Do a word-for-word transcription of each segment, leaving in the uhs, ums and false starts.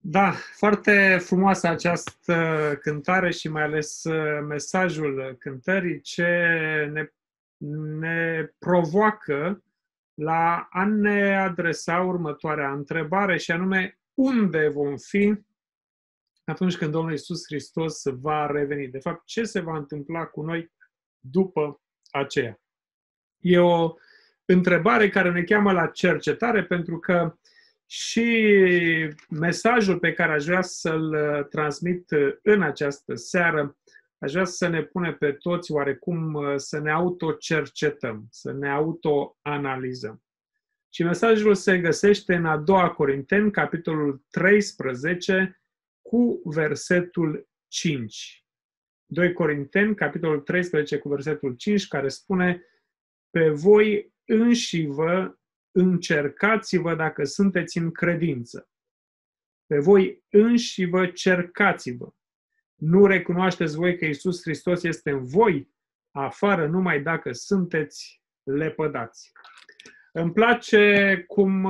Da, foarte frumoasă această cântare și mai ales mesajul cântării ce ne, ne provoacă la a ne adresa următoarea întrebare și anume unde vom fi atunci când Domnul Iisus Hristos va reveni. De fapt, ce se va întâmpla cu noi după aceea? E o întrebare care ne cheamă la cercetare pentru că și mesajul pe care aș vrea să-l transmit în această seară, aș vrea să ne pune pe toți oarecum să ne autocercetăm, să ne autoanalizăm. Și mesajul se găsește în a doua Corinteni, capitolul treisprezece, cu versetul cinci. doi Corinteni, capitolul treisprezece, cu versetul cinci, care spune: pe voi înșivă încercați-vă dacă sunteți în credință. Pe voi înșivă cercați-vă. Nu recunoașteți voi că Iisus Hristos este în voi, afară numai dacă sunteți lepădați. Îmi place cum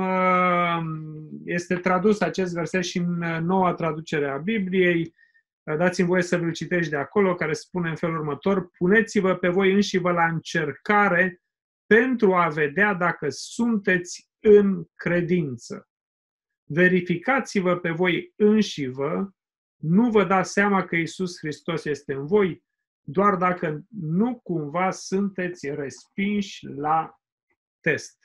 este tradus acest verset și în noua traducere a Bibliei. Dați-mi voie să vă citești de acolo, care spune în felul următor: puneți-vă pe voi înșivă la încercare pentru a vedea dacă sunteți în credință. Verificați-vă pe voi înșivă, nu vă dați seama că Iisus Hristos este în voi, doar dacă nu cumva sunteți respinși la test.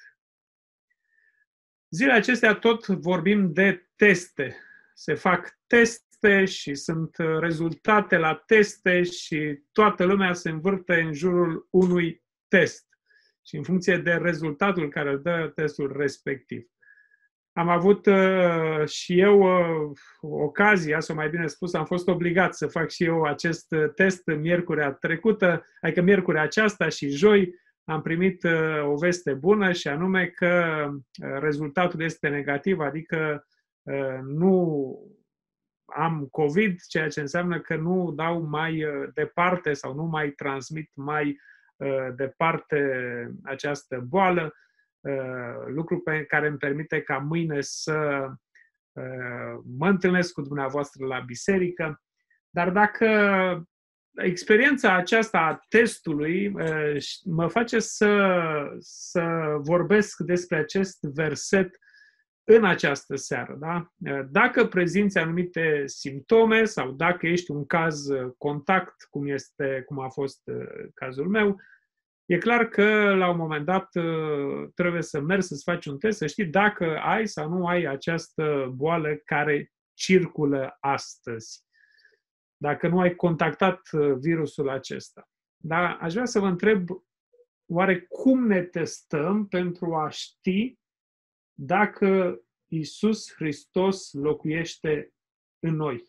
Zilele acestea tot vorbim de teste. Se fac teste și sunt rezultate la teste și toată lumea se învârte în jurul unui test și în funcție de rezultatul care îl dă testul respectiv. Am avut uh, și eu uh, ocazia, sau mai bine spus, am fost obligat să fac și eu acest test miercurea trecută, adică miercurea aceasta și joi am primit uh, o veste bună și anume că uh, rezultatul este negativ, adică uh, nu am COVID, ceea ce înseamnă că nu dau mai uh, departe sau nu mai transmit mai uh, departe această boală, uh, lucru pe care îmi permite ca mâine să uh, mă întâlnesc cu dumneavoastră la biserică. Dar dacă experiența aceasta a testului uh, mă face să, să vorbesc despre acest verset în această seară. Da? Dacă prezinți anumite simptome sau dacă ești un caz contact, cum, este, cum a fost cazul meu, e clar că la un moment dat trebuie să mergi să-ți faci un test, să știi dacă ai sau nu ai această boală care circulă astăzi. Dacă nu ai contactat virusul acesta. Dar aș vrea să vă întreb, oare cum ne testăm pentru a ști dacă Iisus Hristos locuiește în noi?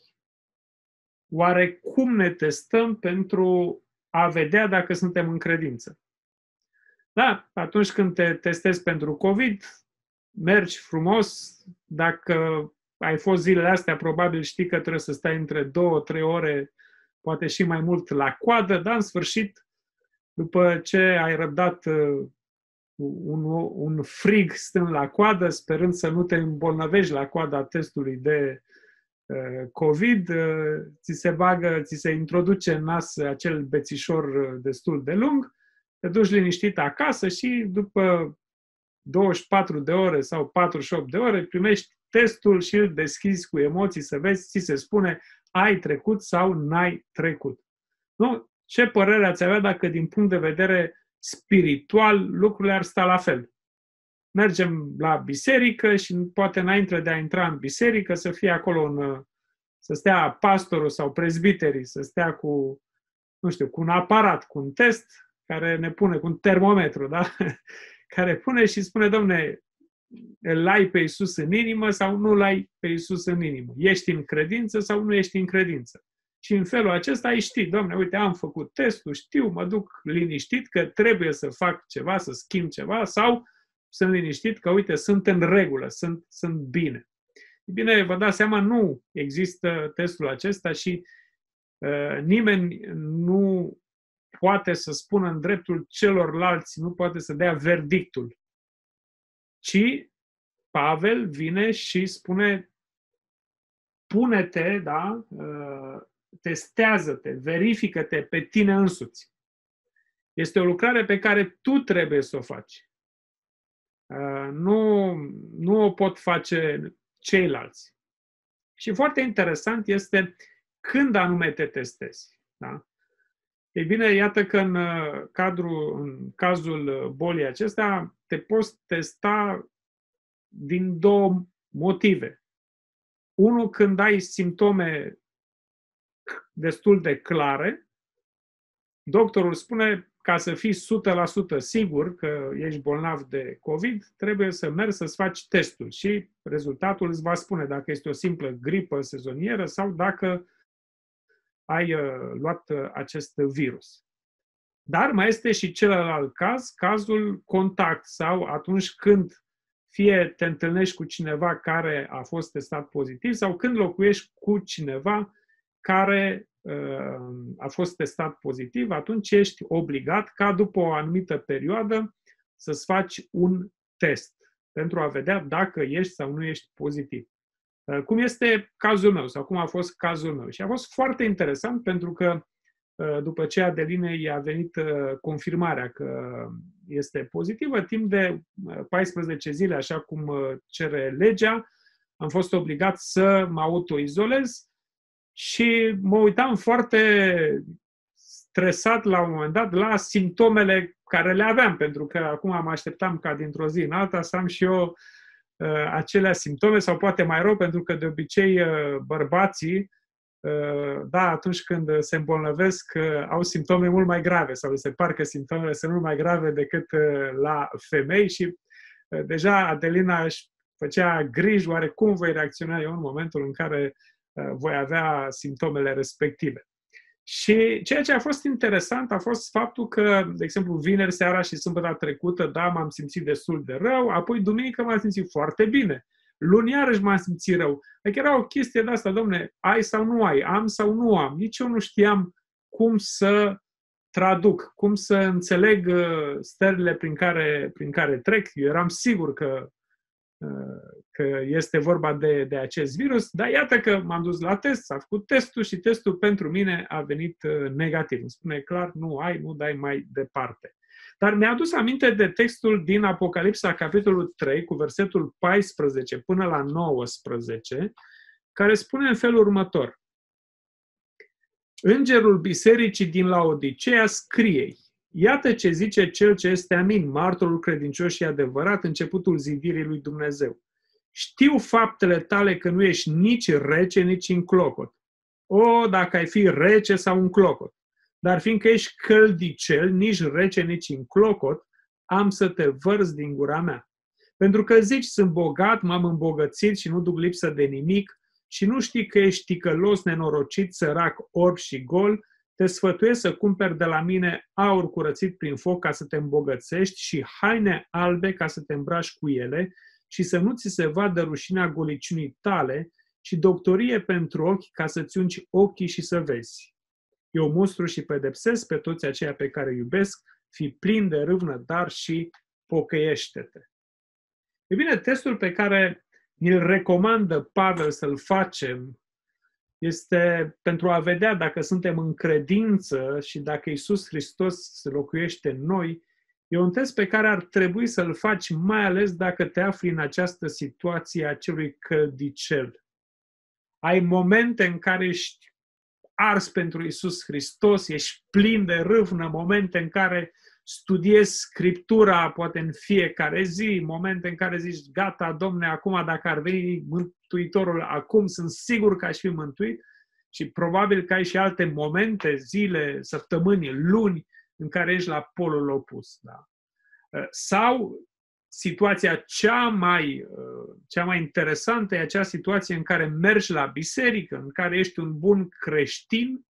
Oare cum ne testăm pentru a vedea dacă suntem în credință? Da, atunci când te testezi pentru COVID, mergi frumos. Dacă ai fost zilele astea, probabil știi că trebuie să stai între două, trei ore, poate și mai mult la coadă, dar în sfârșit, după ce ai răbdat Un, un frig stând la coadă, sperând să nu te îmbolnăvești la coada testului de uh, COVID, uh, ți se bagă, ți se introduce în nas acel bețișor destul de lung, te duci liniștit acasă și după douăzeci și patru de ore sau patruzeci și opt de ore primești testul și îl deschizi cu emoții să vezi, ți se spune ai trecut sau n-ai trecut. Nu? Ce părere ați avea dacă din punct de vedere spiritual, lucrurile ar sta la fel? Mergem la biserică și poate înainte de a intra în biserică să fie acolo un, să stea pastorul sau prezbiterii, să stea cu, nu știu, cu un aparat, cu un test care ne pune, cu un termometru, da? Care pune și spune: domne, îl ai pe Iisus în inimă sau nu îl ai pe Iisus în inimă? Ești în credință sau nu ești în credință? Și în felul acesta ai ști, domne, uite, am făcut testul, știu, mă duc liniștit că trebuie să fac ceva, să schimb ceva, sau sunt liniștit că, uite, sunt în regulă, sunt, sunt bine. Bine, vă dați seama, nu există testul acesta și uh, nimeni nu poate să spună în dreptul celorlalți, nu poate să dea verdictul. Ci Pavel vine și spune: pune-te, da, testează-te, verifică-te pe tine însuți. Este o lucrare pe care tu trebuie să o faci. Nu, nu o pot face ceilalți. Și foarte interesant este când anume te testezi. Da? Ei bine, iată că în, cadrul, în cazul bolii acestea te poți testa din două motive. Unul, când ai simptome destul de clare, doctorul spune, ca să fii o sută la sută sigur că ești bolnav de COVID, trebuie să mergi să-ți faci testul și rezultatul îți va spune dacă este o simplă gripă sezonieră sau dacă ai uh, luat uh, acest virus. Dar mai este și celălalt caz, cazul contact sau atunci când fie te întâlnești cu cineva care a fost testat pozitiv sau când locuiești cu cineva care a fost testat pozitiv, atunci ești obligat ca după o anumită perioadă să-ți faci un test pentru a vedea dacă ești sau nu ești pozitiv. Cum este cazul meu sau cum a fost cazul meu. Și a fost foarte interesant pentru că după ce Adelinei i-a venit confirmarea că este pozitivă, timp de paisprezece zile, așa cum cere legea, am fost obligat să mă autoizolez. Și mă uitam foarte stresat la un moment dat la simptomele care le aveam, pentru că acum mă așteptam ca dintr-o zi în alta să am și eu uh, acelea simptome, sau poate mai rău, pentru că de obicei uh, bărbații, uh, da, atunci când se îmbolnăvesc, uh, au simptome mult mai grave, sau se par că simptomele sunt mult mai grave decât uh, la femei și uh, deja Adelina își făcea griji, oare cum voi reacționa eu în momentul în care voi avea simptomele respective. Și ceea ce a fost interesant a fost faptul că, de exemplu, vineri seara și sâmbătă trecută, da, m-am simțit destul de rău, apoi duminică m-am simțit foarte bine. Luni iarăși m-am simțit rău. Adică era o chestie de asta, domne, ai sau nu ai, am sau nu am. Nici eu nu știam cum să traduc, cum să înțeleg stările prin care, prin care trec. Eu eram sigur că că este vorba de, de acest virus, dar iată că m-am dus la test, s-a făcut testul și testul pentru mine a venit negativ. Îmi spune clar, nu ai, nu dai mai departe. Dar mi-a adus aminte de textul din Apocalipsa, capitolul trei, cu versetul paisprezece până la nouăsprezece, care spune în felul următor. Îngerul bisericii din Laodiceea scrie: iată ce zice cel ce este amin, martorul credincios și adevărat, începutul zidirii lui Dumnezeu. Știu faptele tale că nu ești nici rece, nici în clocot. O, dacă ai fi rece sau în clocot. Dar fiindcă ești căldicel, nici rece, nici în clocot, am să te vărz din gura mea. Pentru că zici, sunt bogat, m-am îmbogățit și nu duc lipsă de nimic, și nu știi că ești ticălos, nenorocit, sărac, orb și gol, te sfătuiesc să cumperi de la mine aur curățit prin foc ca să te îmbogățești și haine albe ca să te îmbraci cu ele și să nu ți se vadă rușinea goliciunii tale, ci doctorie pentru ochi ca să-ți ungi ochii și să vezi. Eu mustru și pedepsesc pe toți aceia pe care iubesc, fii plin de râvnă, dar și pocăiește-te. E bine, testul pe care ni-l recomandă Pavel să-l facem este pentru a vedea dacă suntem în credință și dacă Iisus Hristos locuiește în noi. E un test pe care ar trebui să-l faci, mai ales dacă te afli în această situație a celui căldicel. Ai momente în care ești ars pentru Iisus Hristos, ești plin de râvnă, momente în care studiezi Scriptura, poate în fiecare zi, momente în care zici, gata, Domne, acum dacă ar veni Mântuitorul, acum sunt sigur că aș fi mântuit, și probabil că ai și alte momente, zile, săptămâni, luni, în care ești la polul opus. Da? Sau situația cea mai, cea mai interesantă e acea situație în care mergi la biserică, în care ești un bun creștin,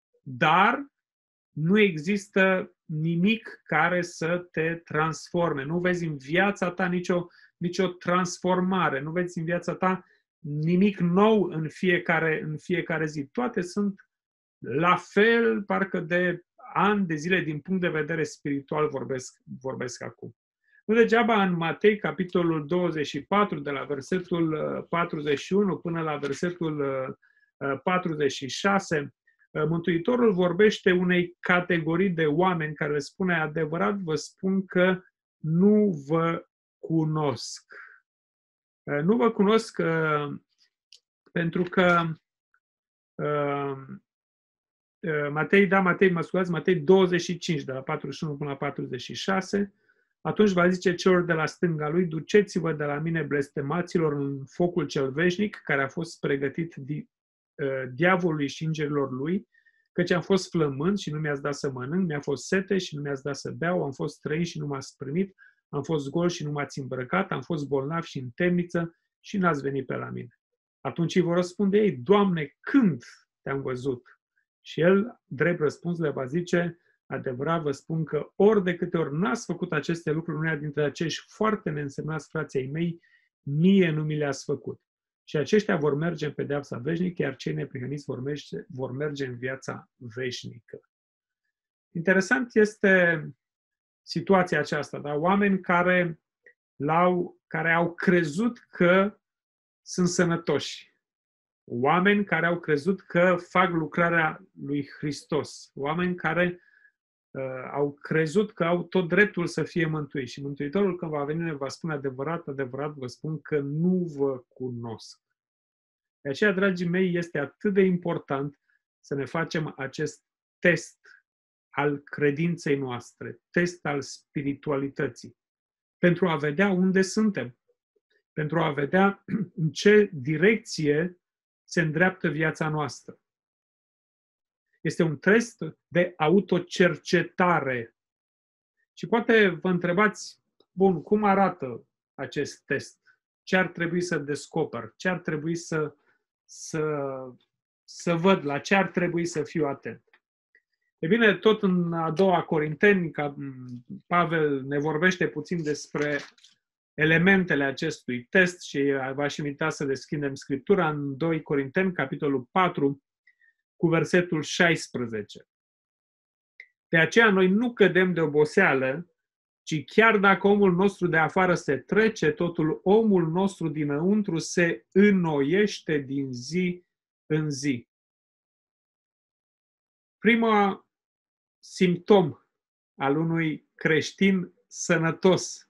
dar nu există nimic care să te transforme. Nu vezi în viața ta nicio, nicio transformare. Nu vezi în viața ta nimic nou în fiecare, în fiecare zi. Toate sunt la fel, parcă de ani de zile, din punct de vedere spiritual vorbesc, vorbesc acum. Nu degeaba în Matei, capitolul douăzeci și patru, de la versetul patruzeci și unu până la versetul patruzeci și șase, Mântuitorul vorbește unei categorii de oameni care spune: adevărat vă spun că nu vă cunosc. Nu vă cunosc pentru că Matei, da, Matei, mă scuzați, Matei douăzeci și cinci, de la patruzeci și unu până la patruzeci și șase, atunci va zice celor de la stânga lui: duceți-vă de la mine, blestemaților, în focul cel veșnic, care a fost pregătit di, uh, diavolului și îngerilor lui, căci am fost flămând și nu mi-ați dat să mănânc, mi-a fost sete și nu mi-ați dat să beau, am fost străin și nu m-ați primit, am fost gol și nu m-ați îmbrăcat, am fost bolnav și în temniță și n-ați venit pe la mine. Atunci îi vor răspunde ei: Doamne, când te-am văzut? Și el, drept răspuns, le va zice: adevărat vă spun că ori de câte ori n-ați făcut aceste lucruri uneia dintre acești foarte neînsemnați frații ai mei, mie nu mi le-ați făcut. Și aceștia vor merge în pedeapsa veșnică, iar cei neprihăniți vor merge, vor merge în viața veșnică. Interesant este situația aceasta, da? Oameni care, l-au, care au crezut că sunt sănătoși. Oameni care au crezut că fac lucrarea lui Hristos. Oameni care uh, au crezut că au tot dreptul să fie mântuiți. Și Mântuitorul, când va veni, ne va spune: adevărat, adevărat vă spun că nu vă cunosc. De aceea, dragii mei, este atât de important să ne facem acest test al credinței noastre, test al spiritualității, pentru a vedea unde suntem, pentru a vedea în ce direcție se îndreaptă viața noastră. Este un test de autocercetare. Și poate vă întrebați: bun, cum arată acest test? Ce ar trebui să descoper? Ce ar trebui să, să, să văd? La ce ar trebui să fiu atent? E bine, tot în a doua Corinteni, Pavel ne vorbește puțin despre elementele acestui test și v-aș invita să deschidem Scriptura în doi Corinteni, capitolul patru, cu versetul șaisprezece. De aceea noi nu cădem de oboseală, ci chiar dacă omul nostru de afară se trece, totul omul nostru dinăuntru se înnoiește din zi în zi. Prima simptom al unui creștin sănătos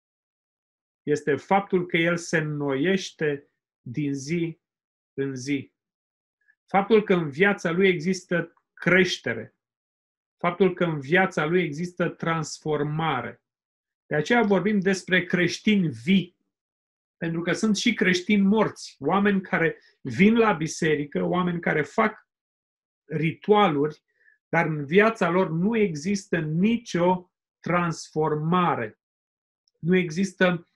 este faptul că el se înnoiește din zi în zi. Faptul că în viața lui există creștere. Faptul că în viața lui există transformare. De aceea vorbim despre creștini vii. Pentru că sunt și creștini morți. Oameni care vin la biserică, oameni care fac ritualuri, dar în viața lor nu există nicio transformare. Nu există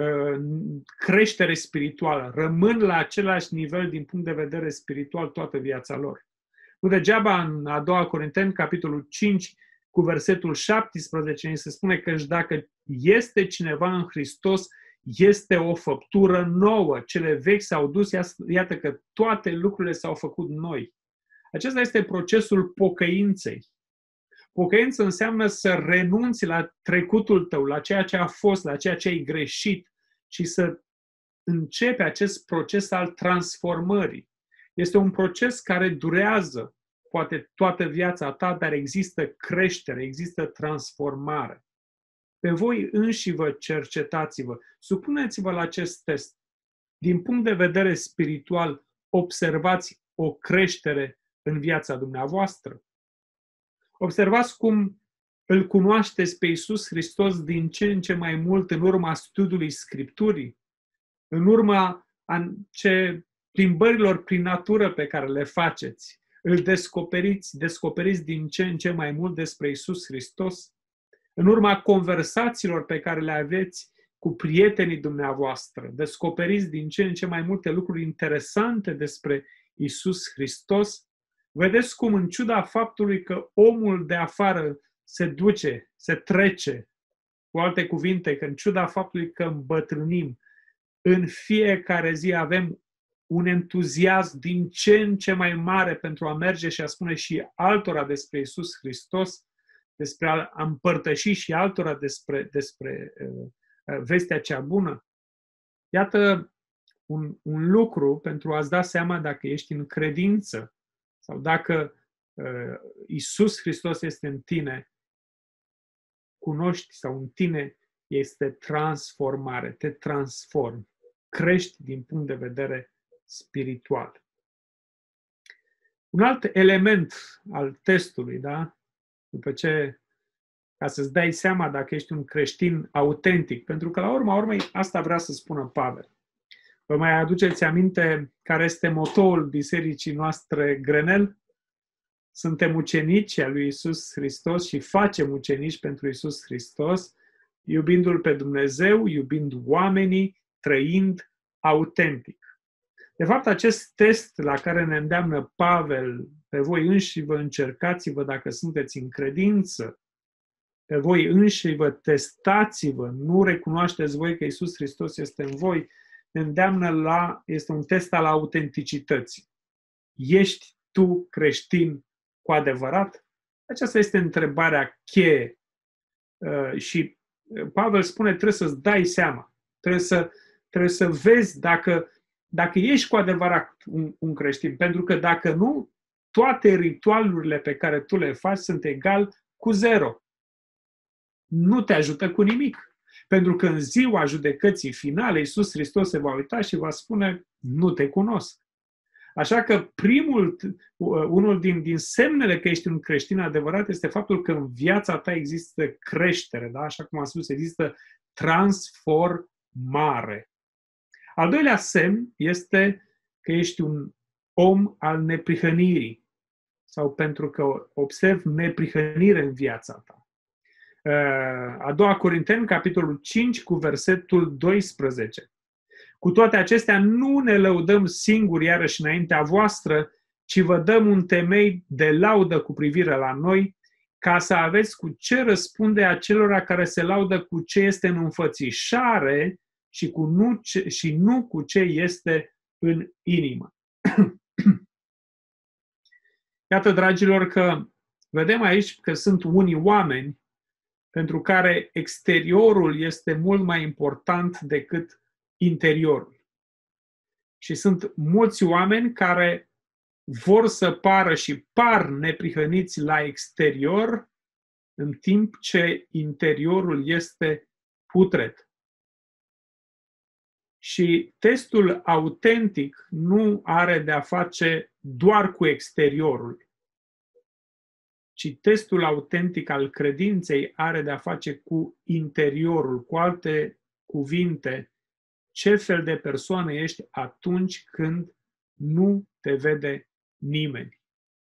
creștere spirituală, rămân la același nivel din punct de vedere spiritual toată viața lor. Nu degeaba în a doua Corinteni, capitolul cinci, cu versetul șaptesprezece, ne se spune că dacă este cineva în Hristos, este o făptură nouă. Cele vechi s-au dus, iată că toate lucrurile s-au făcut noi. Acesta este procesul pocăinței. Pocăință înseamnă să renunți la trecutul tău, la ceea ce a fost, la ceea ce ai greșit și să începi acest proces al transformării. Este un proces care durează poate toată viața ta, dar există creștere, există transformare. Pe voi înși vă cercetați-vă, supuneți-vă la acest test. Din punct de vedere spiritual, observați o creștere în viața dumneavoastră. Observați cum îl cunoașteți pe Iisus Hristos din ce în ce mai mult în urma studiului Scripturii, în urma ce plimbărilor prin natură pe care le faceți. Îl descoperiți, descoperiți din ce în ce mai mult despre Iisus Hristos, în urma conversațiilor pe care le aveți cu prietenii dumneavoastră. Descoperiți din ce în ce mai multe lucruri interesante despre Iisus Hristos. Vedeți cum, în ciuda faptului că omul de afară se duce, se trece, cu alte cuvinte, că în ciuda faptului că îmbătrânim, în fiecare zi avem un entuziasm din ce în ce mai mare pentru a merge și a spune și altora despre Iisus Hristos, despre a împărtăși și altora despre, despre uh, vestea cea bună. Iată un, un lucru pentru a-ți da seama dacă ești în credință sau dacă uh, Iisus Hristos este în tine, cunoști sau în tine este transformare, te transformi, crești din punct de vedere spiritual. Un alt element al testului, da? După ce, ca să-ți dai seama dacă ești un creștin autentic, pentru că la urma urmei asta vrea să spună Pavel. Vă mai aduceți aminte care este motoul bisericii noastre Grenel? Suntem ucenici ai lui Iisus Hristos și facem ucenici pentru Iisus Hristos, iubindu-L pe Dumnezeu, iubind oamenii, trăind autentic. De fapt, acest test la care ne îndeamnă Pavel, pe voi înși vă încercați-vă dacă sunteți în credință, pe voi înși vă testați-vă, nu recunoașteți voi că Iisus Hristos este în voi, ne îndeamnă la, este un test al autenticității. Ești tu creștin cu adevărat? Aceasta este întrebarea cheie. Și Pavel spune, trebuie să-ți dai seama, trebuie să, trebuie să vezi dacă, dacă ești cu adevărat un, un creștin. Pentru că dacă nu, toate ritualurile pe care tu le faci sunt egal cu zero. Nu te ajută cu nimic. Pentru că în ziua judecății finale, Iisus Hristos se va uita și va spune, nu te cunosc. Așa că primul, unul din, din semnele că ești un creștin adevărat este faptul că în viața ta există creștere, da? Așa cum am spus, există transformare. Al doilea semn este că ești un om al neprihănirii sau pentru că observi neprihănire în viața ta. A doua Corinteni, capitolul cinci, cu versetul doisprezece. Cu toate acestea, nu ne lăudăm singuri iarăși înaintea voastră, ci vă dăm un temei de laudă cu privire la noi, ca să aveți cu ce răspunde acelora care se laudă cu ce este în înfățișare și, cu nu, ce, și nu cu ce este în inimă. Iată, dragilor, că vedem aici că sunt unii oameni pentru care exteriorul este mult mai important decât interiorul. Și sunt mulți oameni care vor să pară și par neprihăniți la exterior, în timp ce interiorul este putred. Și testul autentic nu are de-a face doar cu exteriorul, ci testul autentic al credinței are de-a face cu interiorul. Cu alte cuvinte, ce fel de persoană ești atunci când nu te vede nimeni?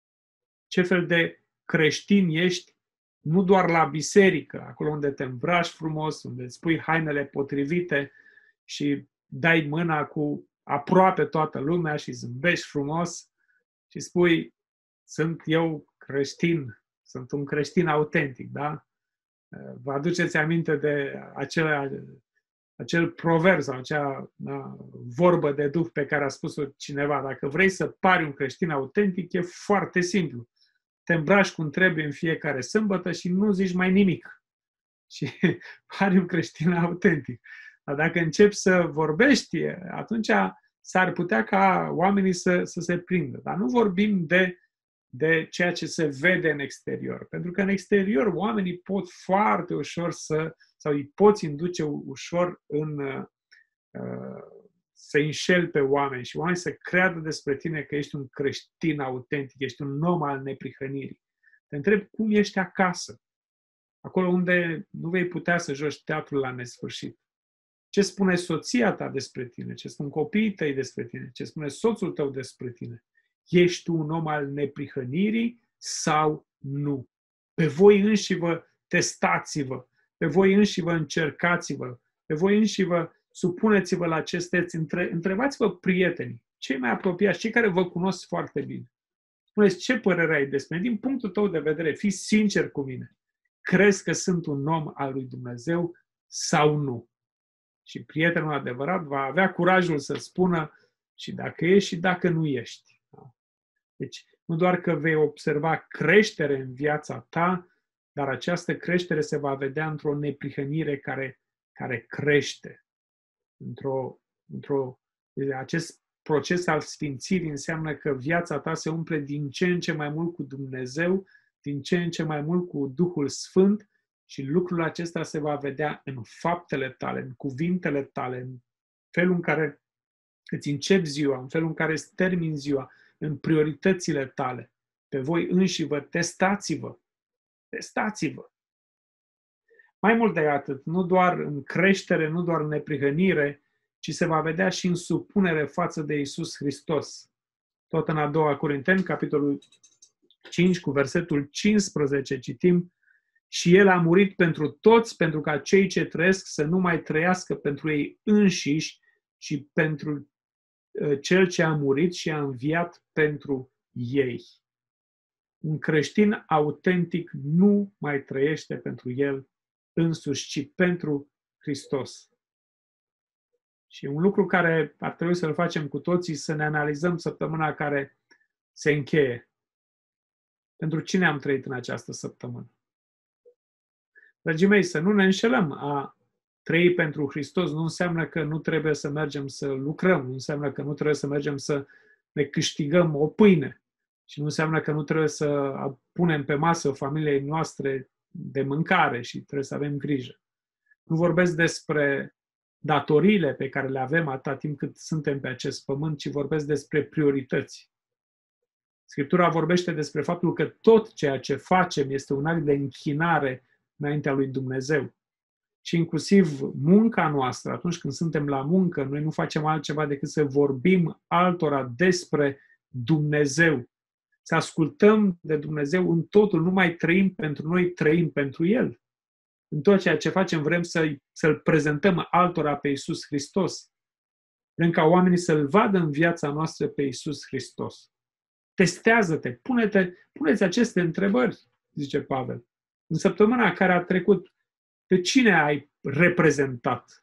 Ce fel de creștin ești nu doar la biserică, acolo unde te îmbraci frumos, unde îți pui hainele potrivite și dai mâna cu aproape toată lumea și zâmbești frumos și spui, sunt eu creștin, sunt un creștin autentic, da? Vă aduceți aminte de acel, acel proverb sau acea da, vorbă de duh pe care a spus-o cineva. Dacă vrei să pari un creștin autentic, e foarte simplu. Te îmbraci cum trebuie în fiecare sâmbătă și nu zici mai nimic. Și pari un creștin autentic. Dar dacă începi să vorbești, atunci s-ar putea ca oamenii să, să se prindă. Dar nu vorbim de, de ceea ce se vede în exterior. Pentru că în exterior oamenii pot foarte ușor să, sau îi poți induce ușor în uh, să înșeli pe oameni și oamenii să creadă despre tine că ești un creștin autentic, ești un om al neprihănirii. Te întrebi cum ești acasă, acolo unde nu vei putea să joci teatrul la nesfârșit. Ce spune soția ta despre tine? Ce spun copiii tăi despre tine? Ce spune soțul tău despre tine? Ești tu un om al neprihănirii sau nu? Pe voi înși vă testați-vă, pe voi înși vă încercați-vă, pe voi înși vă supuneți-vă la acest test. Între, întrebați-vă prietenii, cei mai apropiați, cei care vă cunosc foarte bine. Spuneți, ce părere ai despre mine? Din punctul tău de vedere, fii sincer cu mine. Crezi că sunt un om al lui Dumnezeu sau nu? Și prietenul adevărat va avea curajul să spună și dacă ești și dacă nu ești. Deci, nu doar că vei observa creștere în viața ta, dar această creștere se va vedea într-o neprihănire care, care crește. Într-o, într-o, acest proces al sfințirii înseamnă că viața ta se umple din ce în ce mai mult cu Dumnezeu, din ce în ce mai mult cu Duhul Sfânt și lucrul acesta se va vedea în faptele tale, în cuvintele tale, în felul în care îți începi ziua, în felul în care îți termini ziua, în prioritățile tale. Pe voi înși vă testați-vă. Testați-vă. Mai mult de atât, nu doar în creștere, nu doar în neprihănire, ci se va vedea și în supunere față de Iisus Hristos. Tot în a doua Corinteni, capitolul cinci, cu versetul cincisprezece, citim: și El a murit pentru toți, pentru ca cei ce trăiesc să nu mai trăiască pentru ei înșiși, ci pentru Cel ce a murit și a înviat pentru ei. Un creștin autentic nu mai trăiește pentru el însuși, ci pentru Hristos. Și un lucru care ar trebui să-l facem cu toții, să ne analizăm săptămâna care se încheie. Pentru cine am trăit în această săptămână? Dragii mei, să nu ne înșelăm. A trăi pentru Hristos nu înseamnă că nu trebuie să mergem să lucrăm, nu înseamnă că nu trebuie să mergem să ne câștigăm o pâine și nu înseamnă că nu trebuie să punem pe masă familiei noastre de mâncare și trebuie să avem grijă. Nu vorbesc despre datoriile pe care le avem atâta timp cât suntem pe acest pământ, ci vorbesc despre priorități. Scriptura vorbește despre faptul că tot ceea ce facem este un act de închinare înaintea lui Dumnezeu. Și inclusiv munca noastră, atunci când suntem la muncă, noi nu facem altceva decât să vorbim altora despre Dumnezeu. Să ascultăm de Dumnezeu în totul, nu mai trăim pentru noi, trăim pentru El. În tot ceea ce facem vrem să, să-L prezentăm altora pe Iisus Hristos. Vrem ca oamenii să-L vadă în viața noastră pe Iisus Hristos. Testează-te, pune-te, puneți aceste întrebări, zice Pavel. În săptămâna care a trecut, pe cine ai reprezentat?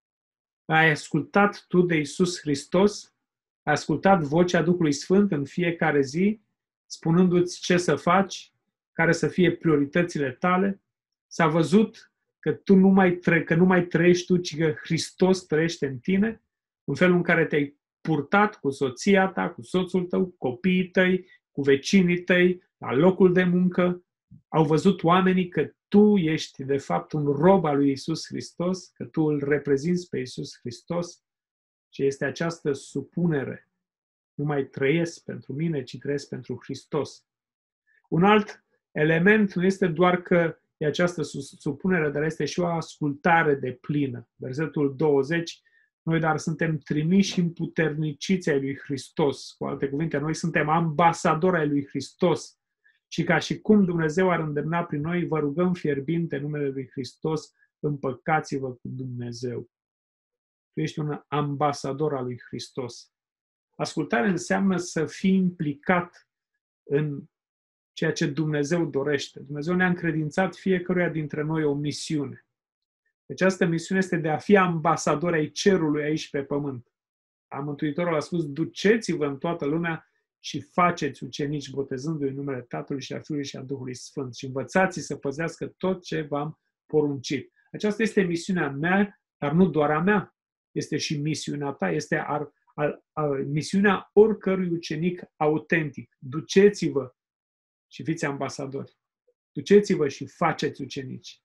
Ai ascultat tu de Iisus Hristos? Ai ascultat vocea Duhului Sfânt în fiecare zi, spunându-ți ce să faci, care să fie prioritățile tale? S-a văzut că tu nu mai, tră- că nu mai trăiești tu, ci că Hristos trăiește în tine? În felul în care te-ai purtat cu soția ta, cu soțul tău, cu copiii tăi, cu vecinii tăi, la locul de muncă? Au văzut oamenii că tu ești de fapt un rob al lui Iisus Hristos, că tu îl reprezinți pe Iisus Hristos și este această supunere. Nu mai trăiesc pentru mine, ci trăiesc pentru Hristos. Un alt element nu este doar că e această supunere, dar este și o ascultare deplină. Versetul douăzeci, noi dar suntem trimiși și împuterniciți ai lui Hristos. Cu alte cuvinte, noi suntem ambasadori ai lui Hristos. Și ca și cum Dumnezeu ar îndemna prin noi, vă rugăm fierbinte în numele lui Hristos, împăcați-vă cu Dumnezeu. Tu ești un ambasador al lui Hristos. Ascultare înseamnă să fii implicat în ceea ce Dumnezeu dorește. Dumnezeu ne-a încredințat fiecăruia dintre noi o misiune. Această misiune este de a fi ambasadori ai cerului aici pe pământ. Mântuitorul a spus, duceți-vă în toată lumea și faceți ucenici, botezându-i în numele Tatălui și a Fiului și a Duhului Sfânt și învățați-i să păzească tot ce v-am poruncit. Aceasta este misiunea mea, dar nu doar a mea. Este și misiunea ta, este ar, ar, ar, misiunea oricărui ucenic autentic. Duceți-vă și fiți ambasadori. Duceți-vă și faceți ucenici.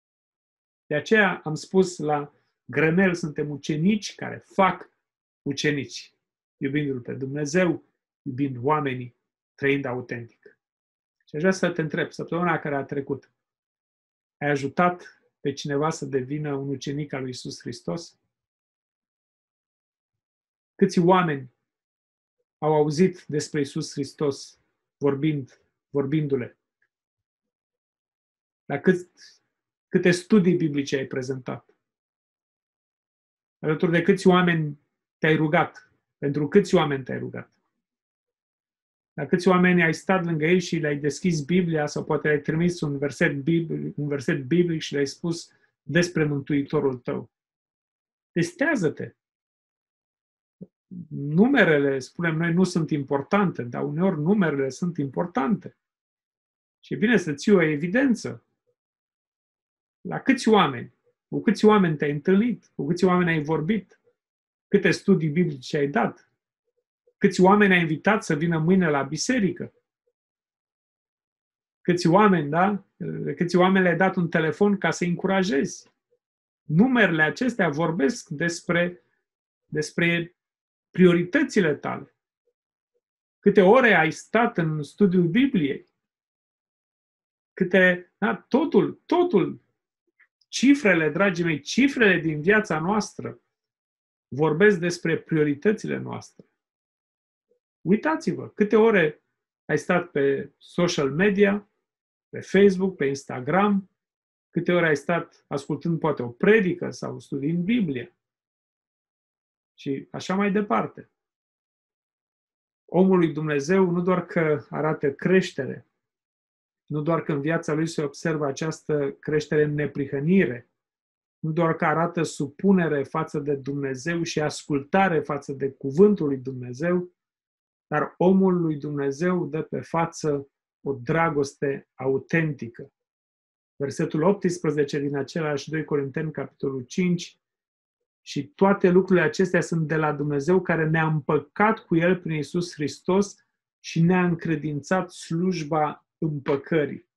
De aceea am spus la Grămel, suntem ucenici care fac ucenici, iubindu-L pe Dumnezeu, iubind oamenii, trăind autentic. Și aș vrea să te întreb, săptămâna care a trecut, ai ajutat pe cineva să devină un ucenic al lui Iisus Hristos? Câți oameni au auzit despre Iisus Hristos vorbind, vorbindu-le? La cât, câte studii biblice ai prezentat? Alături de câți oameni te-ai rugat? Pentru câți oameni te-ai rugat? La câți oameni ai stat lângă ei și le-ai deschis Biblia sau poate ai trimis un verset biblic, un verset biblic și le-ai spus despre Mântuitorul tău? Testează-te! Numerele, spunem noi, nu sunt importante, dar uneori numerele sunt importante. Și e bine să ții o evidență. La câți oameni? Cu câți oameni te-ai întâlnit? Cu câți oameni ai vorbit? Câte studii biblice ai dat? Câți oameni ai invitat să vină mâine la biserică? Câți oameni, da? Câți oameni le-ai dat un telefon ca să-i încurajezi? Numerele acestea vorbesc despre, despre prioritățile tale. Câte ore ai stat în studiul Bibliei? Câte, da, totul, totul, cifrele, dragii mei, cifrele din viața noastră vorbesc despre prioritățile noastre. Uitați-vă, câte ore ai stat pe social media, pe Facebook, pe Instagram, câte ore ai stat ascultând poate o predică sau studiind Biblia. Și așa mai departe. Omul lui Dumnezeu nu doar că arată creștere, nu doar că în viața lui se observă această creștere în neprihănire, nu doar că arată supunere față de Dumnezeu și ascultare față de cuvântul lui Dumnezeu, dar omul lui Dumnezeu dă pe față o dragoste autentică. Versetul optsprezece din același doi Corinteni, capitolul cinci, și toate lucrurile acestea sunt de la Dumnezeu care ne-a împăcat cu El prin Iisus Hristos și ne-a încredințat slujba împăcării.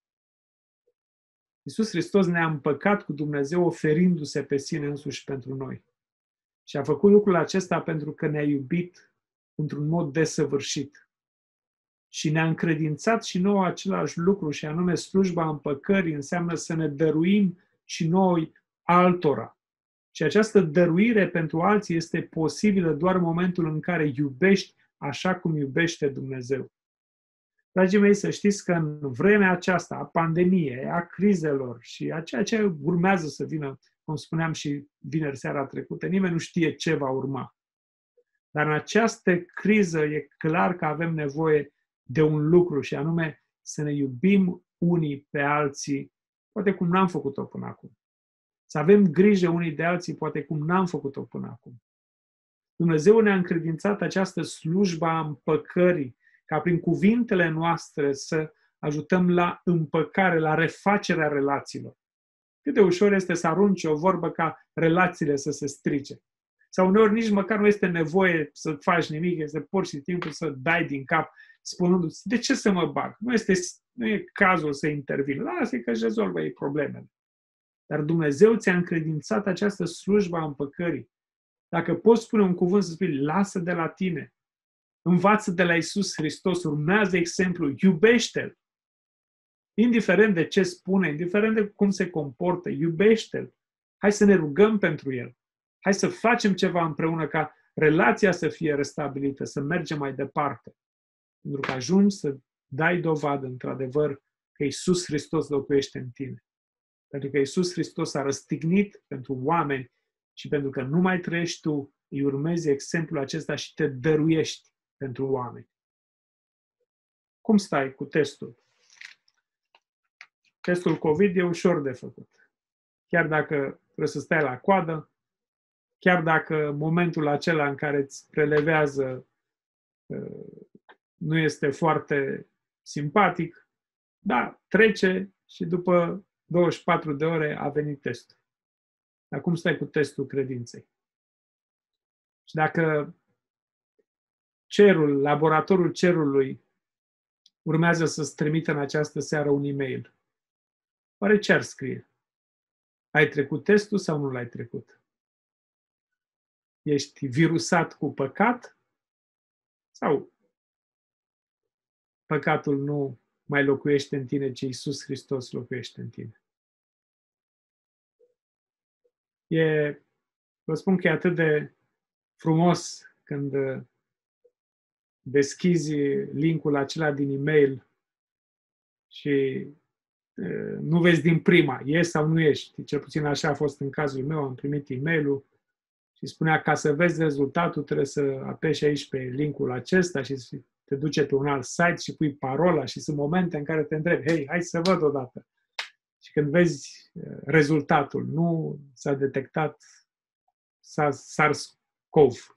Iisus Hristos ne-a împăcat cu Dumnezeu oferindu-se pe sine însuși pentru noi. Și a făcut lucrul acesta pentru că ne-a iubit într-un mod desăvârșit. Și ne-a încredințat și nouă același lucru, și anume slujba împăcării înseamnă să ne dăruim și noi altora. Și această dăruire pentru alții este posibilă doar în momentul în care iubești așa cum iubește Dumnezeu. Dragii mei, să știți că în vremea aceasta a pandemiei, a crizelor și a ceea ce urmează să vină, cum spuneam și vineri seara trecută, nimeni nu știe ce va urma. Dar în această criză e clar că avem nevoie de un lucru, și anume să ne iubim unii pe alții, poate cum n-am făcut-o până acum. Să avem grijă unii de alții, poate cum n-am făcut-o până acum. Dumnezeu ne-a încredințat această slujbă a împăcării, ca prin cuvintele noastre să ajutăm la împăcare, la refacerea relațiilor. Cât de ușor este să arunci o vorbă ca relațiile să se strice. Sau uneori nici măcar nu este nevoie să faci nimic, este pur și simplu să dai din cap, spunându-ți, de ce să mă bag? Nu, este, nu e cazul să intervin. Lasă-i că își rezolvă ei problemele. Dar Dumnezeu ți-a încredințat această slujbă a împăcării. Dacă poți spune un cuvânt, să spui, lasă de la tine. Învață de la Iisus Hristos, urmează exemplul, iubește-L. Indiferent de ce spune, indiferent de cum se comportă, iubește-L. Hai să ne rugăm pentru El. Hai să facem ceva împreună ca relația să fie restabilită, să mergem mai departe. Pentru că ajungi să dai dovadă, într-adevăr, că Iisus Hristos locuiește în tine. Pentru că Iisus Hristos a răstignit pentru oameni și pentru că nu mai trăiești tu, îi urmezi exemplul acesta și te dăruiești pentru oameni. Cum stai cu testul? Testul COVID e ușor de făcut. Chiar dacă trebuie să stai la coadă, chiar dacă momentul acela în care îți prelevează nu este foarte simpatic, da, trece și după douăzeci și patru de ore a venit testul. Dar cum stai cu testul credinței? Și dacă cerul, laboratorul cerului urmează să-ți trimită în această seară un e-mail, oare ce ar scrie? Ai trecut testul sau nu l-ai trecut? Ești virusat cu păcat? Sau păcatul nu mai locuiește în tine, ci Iisus Hristos locuiește în tine? E, vă spun că e atât de frumos când deschizi linkul acela din e-mail și nu vezi din prima, ești sau nu ești. Cel puțin așa a fost în cazul meu, am primit e-mailul și spunea, ca să vezi rezultatul trebuie să apeși aici pe linkul acesta și te duce pe un alt site și pui parola și sunt momente în care te întrebi, hei, hai să văd odată. Și când vezi rezultatul, nu s-a detectat SARS-CoV.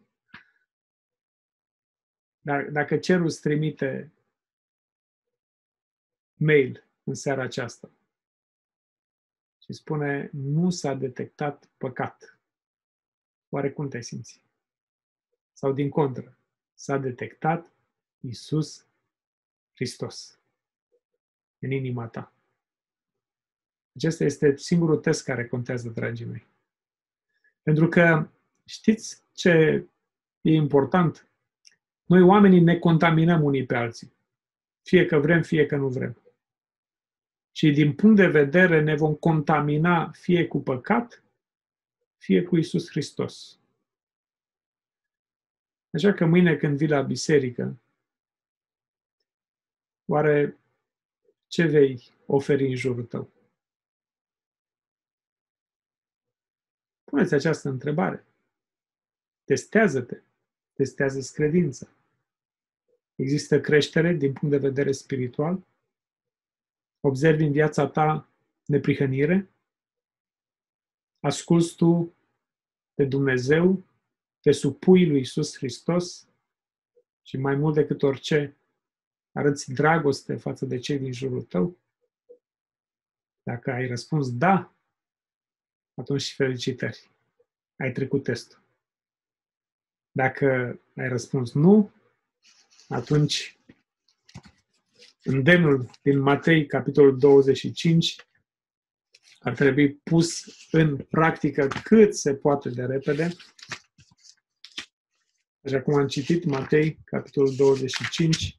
Dar dacă cerul îți trimite mail în seara aceasta și spune, nu s-a detectat păcat. Oare cum te-ai simți? Sau din contră, s-a detectat Iisus Hristos în inima ta. Acesta este singurul test care contează, dragii mei. Pentru că știți ce e important? Noi oamenii ne contaminăm unii pe alții. Fie că vrem, fie că nu vrem. Și din punct de vedere ne vom contamina fie cu păcat, fie cu Iisus Hristos. Așa că mâine când vii la biserică, oare ce vei oferi în jurul tău? Puneți această întrebare. Testează-te. Testează-ți credința. Există creștere din punct de vedere spiritual? Observi în viața ta neprihănire? Asculți tu de Dumnezeu? Te supui lui Iisus Hristos? Și mai mult decât orice, arăți dragoste față de cei din jurul tău? Dacă ai răspuns da, atunci felicitări. Ai trecut testul. Dacă ai răspuns nu, atunci îndemnul din Matei, capitolul douăzeci și cinci, ar trebui pus în practică cât se poate de repede. Așa cum am citit Matei, capitolul douăzeci și cinci,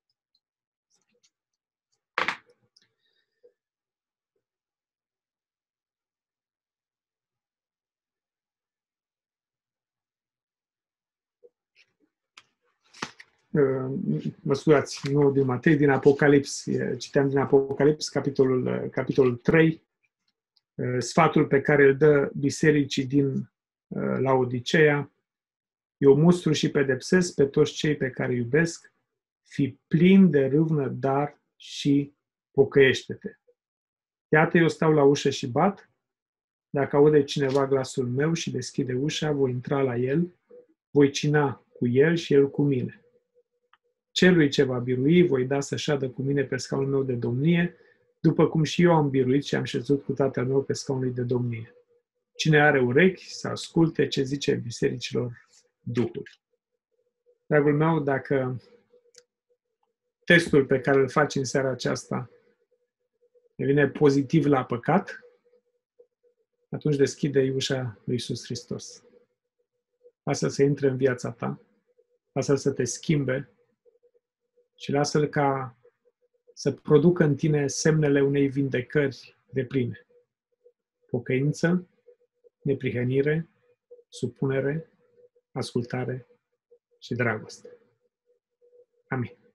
mă scuzați, nu din Matei, din Apocalips. Citeam din Apocalips, capitolul, capitolul trei, sfatul pe care îl dă bisericii din Laodiceea. Eu mustru și pedepsesc pe toți cei pe care iubesc, fii plin de râvnă, dar și pocăiește-te. Iată, eu stau la ușă și bat. Dacă aude cineva glasul meu și deschide ușa, voi intra la el, voi cina cu el și el cu mine. Celui ce va birui, voi da să șadă cu mine pe scaunul meu de domnie, după cum și eu am biruit și am șezut cu Tatăl meu pe scaunul de domnie. Cine are urechi, să asculte ce zice bisericilor Duhul. Dragul meu, dacă testul pe care îl faci în seara aceasta devine pozitiv la păcat, atunci deschide ușa lui Iisus Hristos. Lasă-L să intre în viața ta, lasă-L să te schimbe și lasă-L ca să producă în tine semnele unei vindecări depline. Pocăință, neprihănire, supunere, ascultare și dragoste. Amin.